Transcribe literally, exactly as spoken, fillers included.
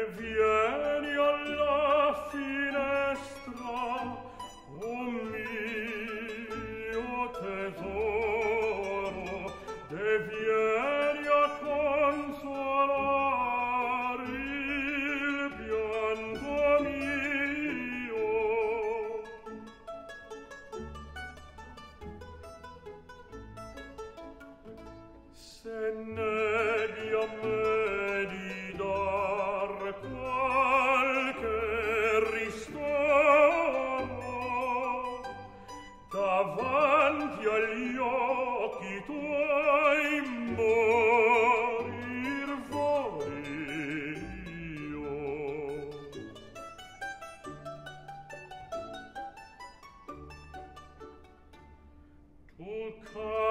vieni alla finestra, o mio tesoro, e vieni a consolar il pianto mio. Se neghi a me di dar qualche ristoro, davanti agli occhi tuoi morir voglio. Tu